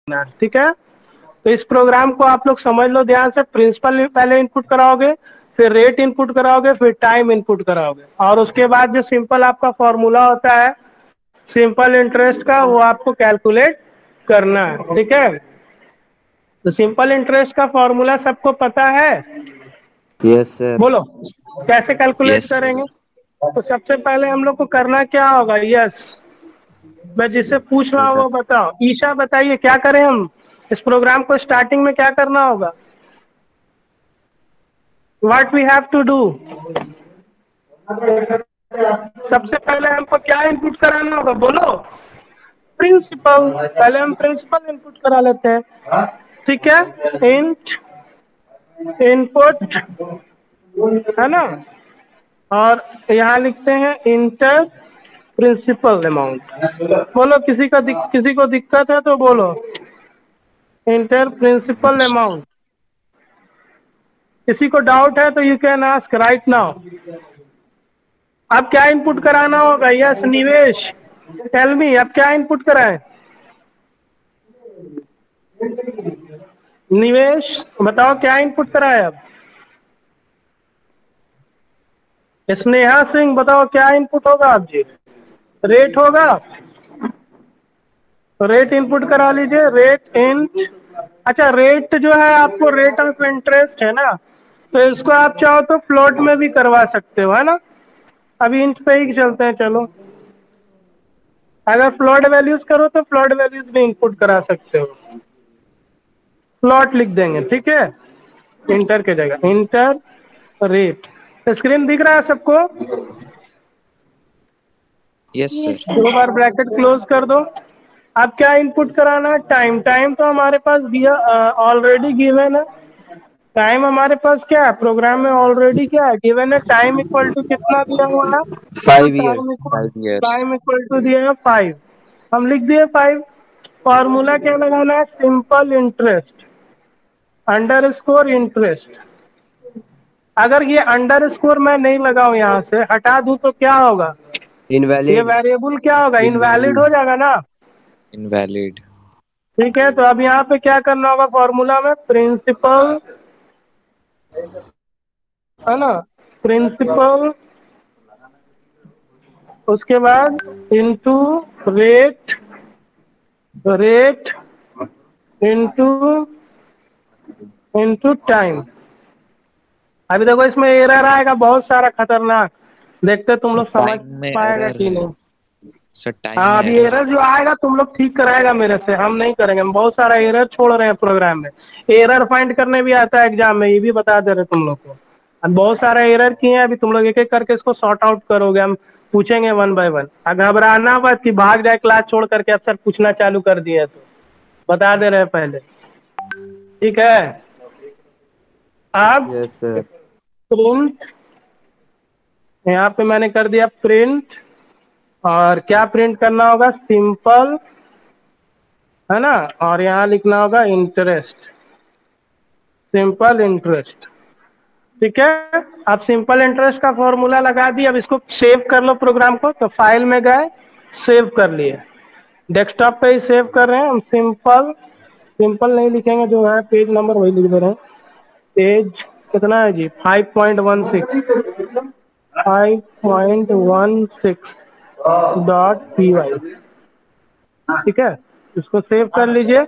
है, ठीक है। तो इस प्रोग्राम को आप लोग समझ लो ध्यान से। प्रिंसिपल पहले इनपुट कराओगे, फिर रेट इनपुट कराओगे, फिर टाइम इनपुट कराओगे, और उसके बाद जो सिंपल आपका फॉर्मूला होता है सिंपल इंटरेस्ट का, वो आपको कैलकुलेट करना है, ठीक है। तो सिंपल इंटरेस्ट का फॉर्मूला सबको पता है? Yes sir. बोलो कैसे कैलकुलेट यस करेंगे। सर। तो सबसे पहले हम लोग को करना क्या होगा? यस, मैं जिससे पूछ रहा हूँ वो बताओ। ईशा बताइए क्या करें हम इस प्रोग्राम को स्टार्टिंग में क्या करना होगा? What we have to do? सबसे पहले हमको क्या इनपुट कराना होगा? बोलो। प्रिंसिपल। पहले हम प्रिंसिपल इनपुट करा लेते हैं, ठीक है। इंट इनपुट, है ना, और यहाँ लिखते हैं इंटर प्रिंसिपल अमाउंट। बोलो किसी को दिक्कत है तो बोलो। Into principal amount. किसी को डाउट है तो you can ask right now. अब क्या इनपुट कराना होगा? यस निवेश, टेल मी, अब क्या इनपुट कराएं? निवेश बताओ क्या इनपुट कराए? अब स्नेहा सिंह बताओ क्या इनपुट होगा? आप जी रेट होगा, तो रेट इनपुट करा लीजिए। रेट इन, अच्छा रेट जो है आपको रेट ऑफ इंटरेस्ट है ना, तो इसको आप चाहो तो फ्लोट में भी करवा सकते हो, है ना। अभी इंच पे ही चलते हैं, चलो। अगर फ्लोट वैल्यूज करो तो फ्लोट वैल्यूज भी इनपुट करा सकते हो। फ्लोट लिख देंगे, ठीक है, इंटर के जगह इंटर रेट। स्क्रीन दिख रहा है सबको? Yes sir. दो बार ब्रैकेट क्लोज कर दो। अब क्या इनपुट कराना है? टाइम। टाइम तो हमारे पास दिया ऑलरेडी गिवन है। टाइम हमारे पास क्या है प्रोग्राम में? ऑलरेडी क्या है गिवन है? टाइम इक्वल टू कितना दिया हुआ है? बोलो 5 years. Five years. Time equal to दिया है 5। हम लिख दिए 5। फॉर्मूला क्या लगाना है? Simple interest underscore interest. अगर ये अंडर स्कोर मैं नहीं लगाऊं, यहाँ से हटा दूं तो क्या होगा? ये इनवैलिड। वेरिएबल क्या होगा? Invalid invalid. हो जाएगा ना। इनवैलिड। ठीक है, तो अब यहाँ पे क्या करना होगा? फॉर्मूला में प्रिंसिपल, है ना, प्रिंसिपल, उसके बाद into rate, rate into into time. अभी देखो इसमें एरर आएगा बहुत सारा खतरनाक, देखते तुम सर लोग समझ टाइम में पाएगा एरर कि है। नहीं। सर टाइम हाँ में अभी एरर। एरर जो आएगा तुम लोग ठीक कराएगा मेरे से, हम नहीं करेंगे। हम बहुत सारा एरर छोड़ रहे हैं प्रोग्राम में। एरर फाइंड करने भी आता है एग्जाम में, ये भी बता दे रहे तुम लोग को। अब बहुत सारा एरर किए हैं, अभी तुम लोग एक एक करके इसको सॉर्ट आउट करोगे, हम पूछेंगे वन बाय वन। घबराना मत कि भाग जाए क्लास छोड़ करके अफसर पूछना चालू कर दिए, तो बता दे रहे हैं पहले, ठीक है। अब यस सर। प्रिंट, यहाँ पे मैंने कर दिया प्रिंट, और क्या प्रिंट करना होगा? सिंपल, है ना, और यहाँ लिखना होगा इंटरेस्ट, सिंपल इंटरेस्ट, ठीक है। अब सिंपल इंटरेस्ट का फॉर्मूला लगा दिया। अब इसको सेव कर लो प्रोग्राम को, तो फाइल में गए, सेव कर लिए। डेस्कटॉप पे ही सेव कर रहे हैं हम। सिंपल, सिंपल नहीं लिखेंगे, जो है पेज नंबर वही लिख दे रहे हैं। पेज कितना है जी? 5.16, 5.16 डॉट पी वाई, ठीक है। इसको सेव कर लीजिए।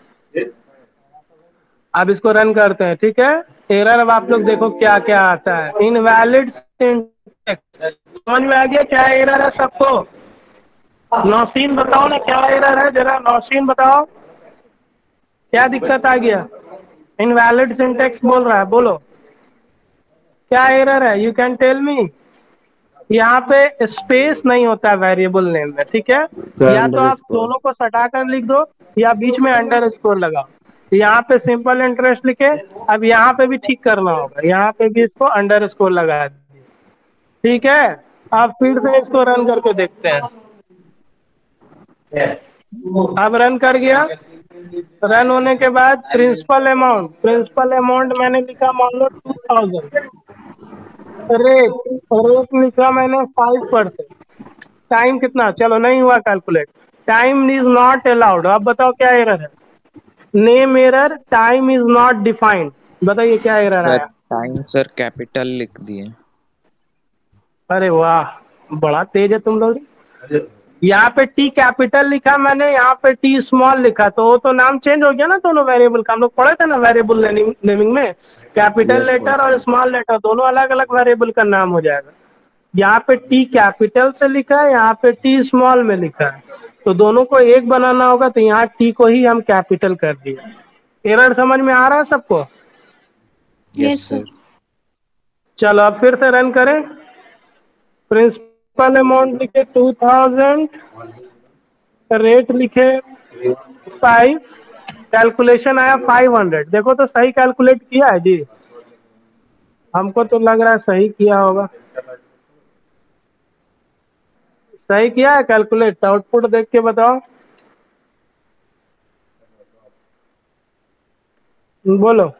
अब इसको रन करते हैं, ठीक है। एरर अब आप लोग देखो क्या क्या आता है। इनवैलिड सिंटैक्स, समझ में आ गया क्या एरर है सबको? नौशीन बताओ ना क्या एरर है, जरा नौशीन बताओ क्या दिक्कत आ गया? इनवैलिड सिंटैक्स बोल रहा है, बोलो क्या एरर है, यू कैन टेल मी। यहाँ पे स्पेस नहीं होता वेरिएबल नेम में, ठीक है। सर या तो अंडर आप स्कोर। दोनों को सटा कर लिख दो, या बीच में अंडर स्कोर लगाओ। यहाँ पे सिंपल इंटरेस्ट लिखे। अब यहाँ पे भी ठीक करना होगा, यहाँ पे भी इसको अंडर स्कोर लगा दीजिए, ठीक है। आप फिर से इसको रन करके देखते हैं। अब रन कर गया। रन होने के बाद प्रिंसिपल अमाउंट, प्रिंसिपल अमाउंट मैंने लिखा मान लो 2000। रेट, रेट लिखा मैंने 5%। टाइम कितना? चलो नहीं हुआ calculate, time is not allowed. अब बताओ क्या एरर है? Name error, time is not defined. बताइए क्या एरर सर आया। टाइम सर कैपिटल लिख दिए। अरे वाह, बड़ा तेज है तुम लोग। यहाँ पे टी कैपिटल लिखा मैंने, यहाँ पे टी स्मॉल लिखा, तो वो तो नाम चेंज हो गया ना दोनों वेरिएबल का। हम लोग पढ़े थे ना वेरिएबल नेमिंग में, कैपिटल यस लेटर यस और स्मॉल लेटर दोनों अलग अलग वेरिएबल का नाम हो जाएगा। यहाँ पे टी कैपिटल से लिखा है, यहाँ पे टी स्मॉल में लिखा है, तो दोनों को एक बनाना होगा, तो यहाँ टी को ही हम कैपिटल कर दिया। एरर समझ में आ रहा है सबको। Yes yes sir. सर। चलो अब फिर से रन करें। प्रिंसिपल अमाउंट लिखे 2000, रेट लिखे 5, कैलकुलेशन आया 500। देखो तो सही कैलकुलेट किया है जी, हमको तो लग रहा है सही किया होगा। सही किया है कैलकुलेट, आउटपुट देख के बताओ, बोलो।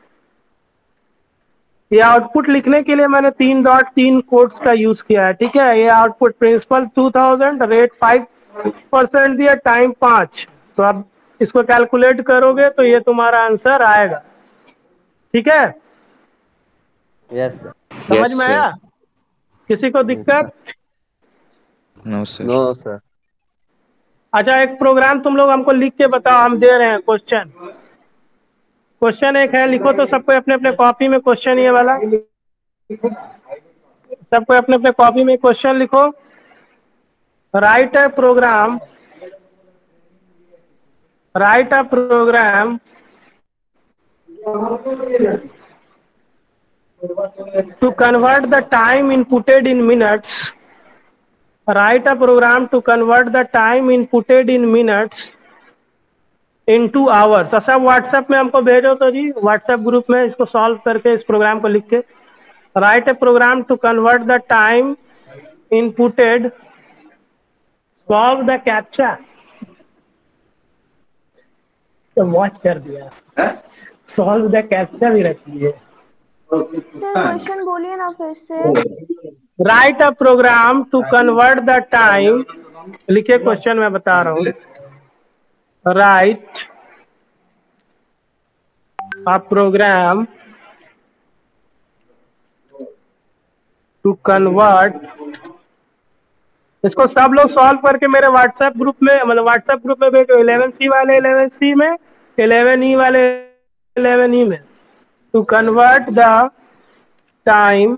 ये आउटपुट लिखने के लिए मैंने 3 डॉट 3 कोट्स का यूज किया है, ठीक है। ये आउटपुट प्रिंसिपल 2000, रेट 5% दिया, टाइम 5। तो अब इसको कैलकुलेट करोगे तो ये तुम्हारा आंसर आएगा, ठीक है। Yes sir. समझ यस में सर। आया, किसी को दिक्कत। No sir. No sir. अच्छा, एक प्रोग्राम तुम लोग हमको लिख के बताओ, हम दे रहे हैं क्वेश्चन। क्वेश्चन एक है, लिखो तो सबको अपने अपने कॉपी में क्वेश्चन, ये वाला सबको अपने अपने कॉपी में क्वेश्चन लिखो। Write a program, write a program to convert the time inputted in minutes. Write a program to convert the time inputted in minutes into hours। सब व्हाट्सएप में हमको भेजो तो जी, व्हाट्सएप ग्रुप में इसको सॉल्व करके, इस प्रोग्राम को लिख के। Write a program to convert the time inputted, solve the captcha. तो वॉच कर दिया, सॉल्व द कैप्चा भी रखी है। सर क्वेश्चन बोलिए ना फिर से। Write a program to convert the time, लिखिए क्वेश्चन मैं बता रहा हूँ। Write a program to convert, इसको सब लोग सॉल्व करके मेरे व्हाट्सएप ग्रुप में, मतलब व्हाट्सएप ग्रुप में भेजो। 11C वाले 11C में, 11E वाले 11E में। To convert the time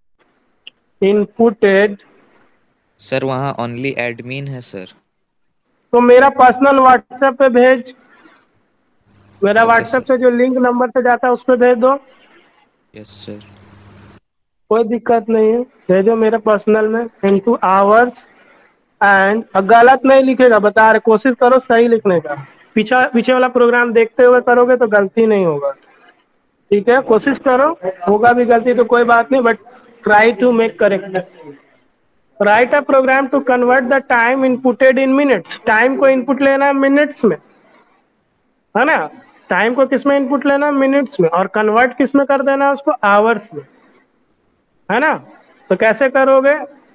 inputted, sir वहाँ ओनली एडमिन है सर। तो मेरा पर्सनल व्हाट्सएप पे भेज, मेरा ओके व्हाट्सएप सर। से जो लिंक नंबर पे जाता है उस पर भेज दो, यस सर। कोई दिक्कत नहीं है। भेजो मेरे पर्सनल में, इनटू आवर्स एंड, गलत नहीं लिखेगा, बता रहे, कोशिश करो सही लिखने का। पीछे पीछे वाला प्रोग्राम देखते हुए करोगे तो गलती नहीं होगा, ठीक है। कोशिश करो, होगा भी गलती तो कोई बात नहीं, but try to make correct. Write a program to convert the time inputted in minutes. टाइम को इनपुट लेना है मिनट्स में, है ना। टाइम को किस में इनपुट लेना है, मिनट्स में, और कन्वर्ट किस में कर देना है उसको, आवर्स में, है ना। तो कैसे करोगे,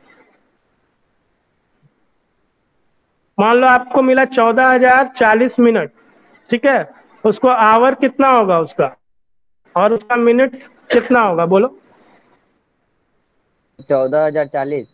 मान लो आपको मिला 14,040 मिनट, ठीक है। उसको आवर कितना होगा उसका, और उसका मिनट्स कितना होगा, बोलो। 14,040।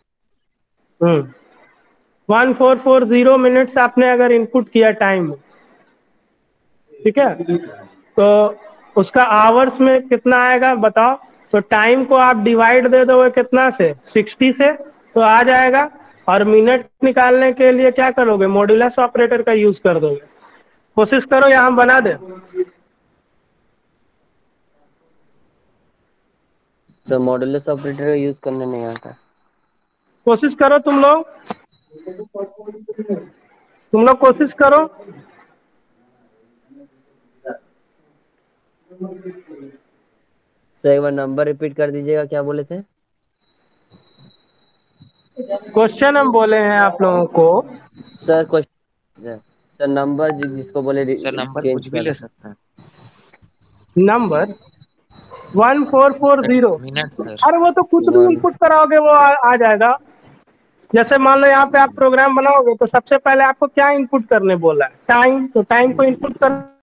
1440 मिनट्स आपने अगर इनपुट किया टाइम में, ठीक है, तो उसका आवर्स में कितना आएगा बताओ। तो टाइम को आप डिवाइड दे दोगे कितना से, 60 से, तो आ जाएगा। और मिनट निकालने के लिए क्या करोगे, मॉड्यूलस ऑपरेटर का यूज कर दोगे। कोशिश करो या हम बना दे। सर मॉडुलस ऑपरेटर यूज करने नहीं आता। कोशिश करो तुम लोग कोशिश करो। सर एक बार नंबर रिपीट कर दीजिएगा, क्या बोले थे। क्वेश्चन हम बोले हैं आप लोगों को। सर क्वेश्चन, सर नंबर जिसको बोले सर नंबर चेंज कुछ भी कर। ले सकते हैं। नंबर 1440। Minute sir. अरे वो तो कुछ भी वन। इनपुट कराओगे वो आ जाएगा। जैसे मान लो यहाँ पे आप प्रोग्राम बनाओगे तो सबसे पहले आपको क्या इनपुट करने बोला है, टाइम। तो टाइम को इनपुट कर